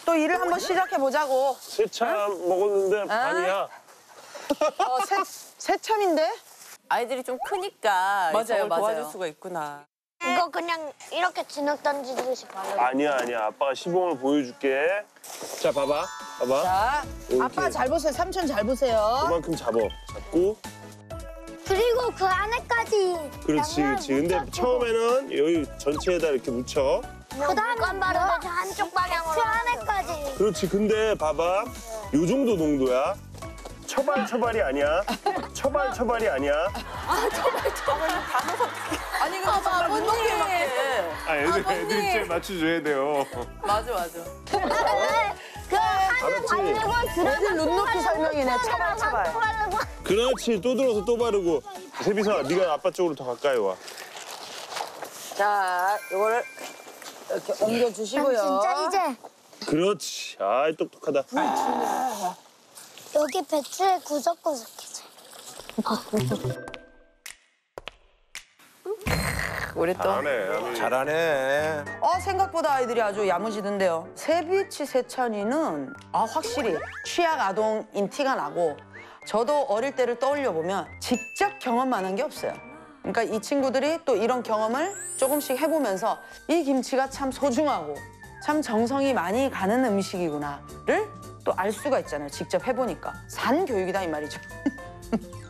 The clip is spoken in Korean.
또 일을 한번 시작해 보자고. 세참 먹었는데 반이야. 새참인데? 아이들이 좀 크니까 맞아요, 저걸 맞아요. 도와줄 수가 있구나. 이거 그냥 이렇게 진흙 던지듯이 바르. 아니야. 아빠가 시범을 보여줄게. 자, 봐봐. 자, 이렇게. 아빠 잘 보세요. 삼촌 잘 보세요. 그만큼 잡고. 그리고 그 안에까지. 그렇지. 근데 처음에는 여기 전체에다 이렇게 묻혀. 그다음에 바르고 한쪽 방향으로. 그 안에까지. 그렇지. 근데 봐봐. 요 정도 농도야. 처발이 아니야. 처발이 아니야. 아니 근데 정말 운동회밖에. 애들이 제일 맞춰줘야 돼요. 맞아. 그 하나 바르고 들어가. 애들 눈 높이 설명이네. 차발. 그렇지. 또 들어서 또 바르고. 세비서, 네가 아빠 쪽으로 더 가까이 와. 자, 이거를 이렇게 옮겨주시고요. 진짜 이제 그렇지. 아이, 똑똑하다. 여기 배추에 구석구석해져. 우리 또 잘하네. 생각보다 아이들이 아주 야무지던데요. 세비치 세찬이는 확실히 취약 아동인 티가 나고 저도 어릴 때를 떠올려 보면 직접 경험만 한 게 없어요. 그러니까 이 친구들이 또 이런 경험을 조금씩 해보면서 이 김치가 참 소중하고 참 정성이 많이 가는 음식이구나를 또 알 수가 있잖아요. 직접 해보니까. 산 교육이다 이 말이죠.